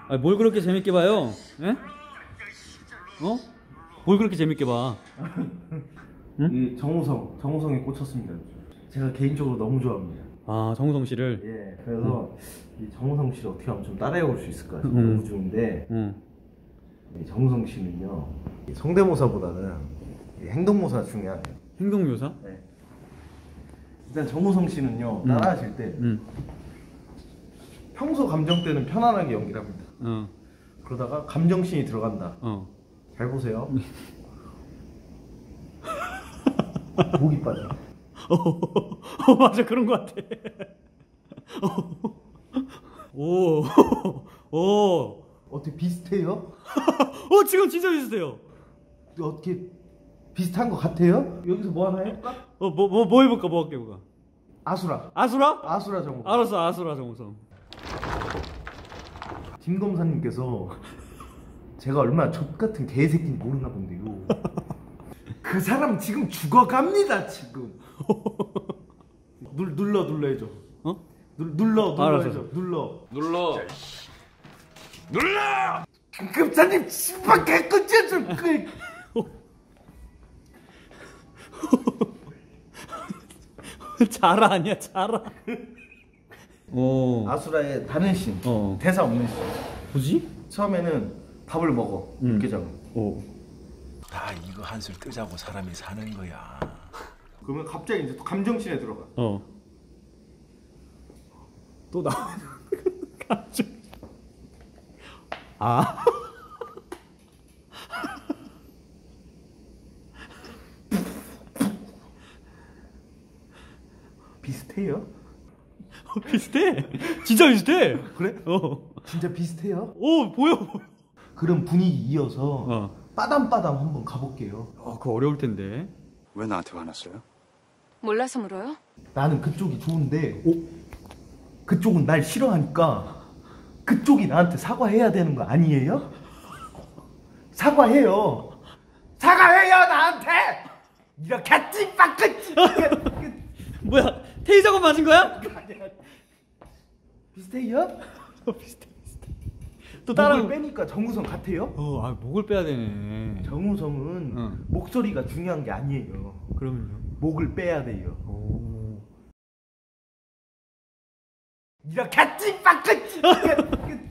아, 뭘 그렇게 재밌게 봐요? 예? 어? 뭘 그렇게 재밌게 봐? 응? 이 정우성에 꽂혔습니다. 제가 개인적으로 너무 좋아합니다. 아, 정우성 씨를. 예, 그래서 이 정우성 씨를 어떻게 하면 좀 따라해 볼 수 있을까 응. 너무 중인데 응. 이 정우성 씨는요 이 성대모사보다는 이 행동모사 중요해요. 행동묘사? 네. 일단 정우성 씨는요 응. 따라하실 때 응. 평소 감정 때는 편안하게 연기를 합니다. 어. 그러다가 감정씬이 들어간다. 어. 잘 보세요. 목이 빠져. 맞아, 그런 것 같아. 오. 오. 어떻게 비슷해요? 지금 진짜 비슷해요. 어떻게 비슷한 것 같아요? 여기서 뭐 하나 해볼까? 뭐 해볼까, 뭐 할게, 뭐가. 아수라. 아수라? 아수라 정우성. 알았어, 아수라 정우성. 김 검사님께서 제가 얼마나 젖같은 개새끼인지 모르나 본데요. 그 사람 지금 죽어갑니다 지금. 눌러 해줘. 어? 눌러 알았어. 해줘. 눌러. 김 검사님 씨발 개꿀잼 좀 그. 자라 아니야, 자라. 오. 아수라의 다른 씬. 대사 없는 씬. 뭐지? 처음에는 밥을 먹어. 육개장. 오. 다 이거 한술 뜨자고 사람이 사는 거야. 그러면 갑자기 이제 또 감정씬에 들어가. 또 나오는 감정. 아. 비슷해요? 비슷해. 진짜 비슷해. 그래? 진짜 비슷해요? 오, 보여. 그럼 분위기 이어서 빠담빠담 한번 가볼게요. 그거 어려울 텐데. 왜 나한테 화났어요? 몰라서 물어요? 나는 그쪽이 좋은데 그쪽은 날 싫어하니까 그쪽이 나한테 사과해야 되는 거 아니에요? 사과해요. 사과해요 나한테. 이렇게 찐빠끗. 뭐야? 테이저건 맞은 거야? 비슷해요? 비슷해. 또 다른 목을 빼니까 정우성 같아요? 목을 빼야 되네. 정우성은 목소리가 중요한 게 아니에요. 그러면요? 목을 빼야 돼요. 이렇게 찐빠끗.